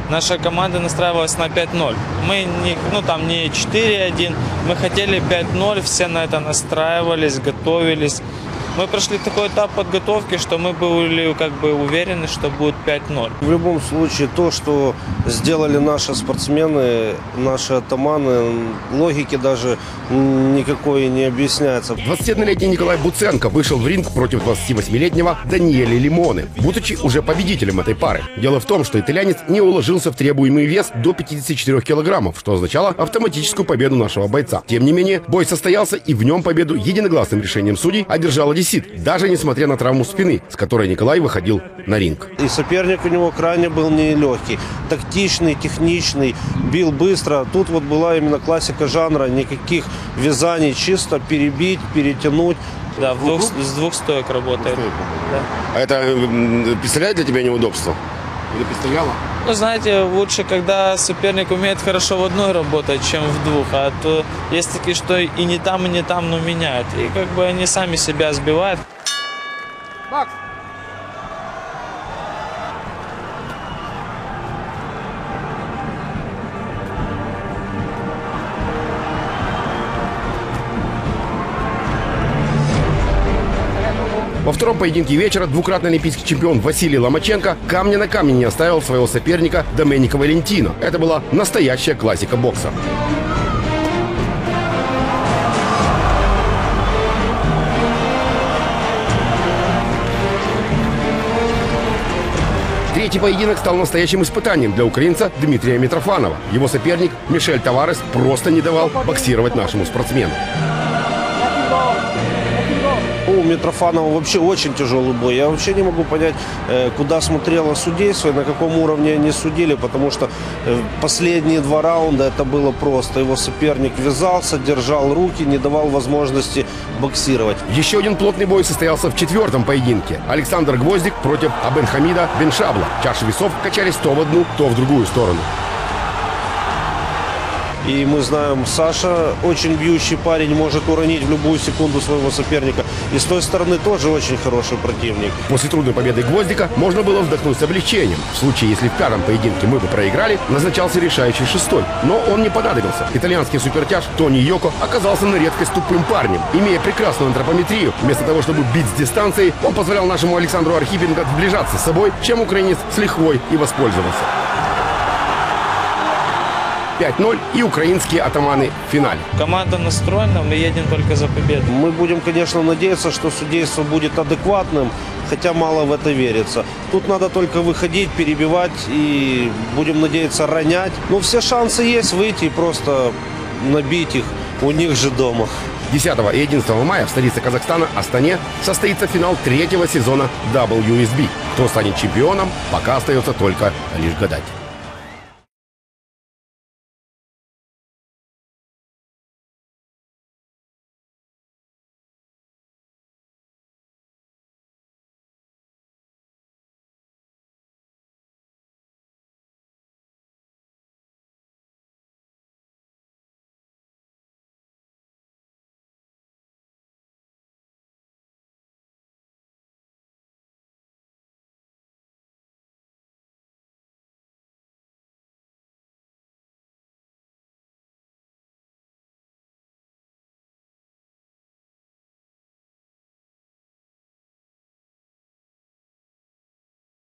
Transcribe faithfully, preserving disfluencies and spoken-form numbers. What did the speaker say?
Наша команда настраивалась на пять ноль. Мы не, ну, там не четыре один, мы хотели пять ноль, все на это настраивались, готовились. Мы прошли такой этап подготовки, что мы были как бы уверены, что будет пять ноль. В любом случае, то, что сделали наши спортсмены, наши атаманы, логики даже никакой не объясняется. двадцатиоднолетний Николай Буценко вышел в ринг против двадцативосьмилетнего Даниэля Лимоны, будучи уже победителем этой пары. Дело в том, что итальянец не уложился в требуемый вес до пятидесяти четырёх килограммов, что означало автоматическую победу нашего бойца. Тем не менее, бой состоялся, и в нем победу единогласным решением судей одержал одессит, даже несмотря на травму спины, с которой Николай выходил на ринг. И соперник у него крайне был нелегкий, тактичный, техничный, бил быстро. Тут вот была именно классика жанра, никаких вязаний, чисто перебить, перетянуть. Да, в двух, с двух стоек работает. Да. А это представляет для тебя неудобство? Или представляло? Ну, знаете, лучше, когда соперник умеет хорошо в одной работать, чем в двух. А то есть такие, что и не там, и не там, но меняют. И как бы они сами себя сбивают. Макс! Во втором поединке вечера двукратный олимпийский чемпион Василий Ломаченко камня на камне не оставил своего соперника Доменико Валентино. Это была настоящая классика бокса. Третий поединок стал настоящим испытанием для украинца Дмитрия Митрофанова. Его соперник Мишель Таварес просто не давал боксировать нашему спортсмену. У Митрофанова вообще очень тяжелый бой. Я вообще не могу понять, куда смотрело судейство и на каком уровне они судили, потому что последние два раунда это было просто. Его соперник вязался, держал руки, не давал возможности боксировать. Еще один плотный бой состоялся в четвертом поединке. Александр Гвоздик против Абенхамида Беншабла. Чаши весов качались то в одну, то в другую сторону. И мы знаем, Саша очень бьющий парень, может уронить в любую секунду своего соперника. И с той стороны тоже очень хороший противник. После трудной победы Гвоздика можно было вздохнуть с облегчением. В случае, если в пятом поединке мы бы проиграли, назначался решающий шестой. Но он не понадобился. Итальянский супертяж Тони Йоко оказался на редкость тупым парнем. Имея прекрасную антропометрию, вместо того, чтобы бить с дистанции, он позволял нашему Александру Архипенко сближаться с собой, чем украинец с лихвой и воспользовался. пять ноль, и украинские атаманы в финале. Команда настроена, мы едем только за победу. Мы будем, конечно, надеяться, что судейство будет адекватным, хотя мало в это верится. Тут надо только выходить, перебивать и, будем надеяться, ронять. Но все шансы есть выйти и просто набить их у них же дома. десятого и одиннадцатого мая в столице Казахстана, Астане, состоится финал третьего сезона дабл ю эс би. Кто станет чемпионом, пока остается только лишь гадать.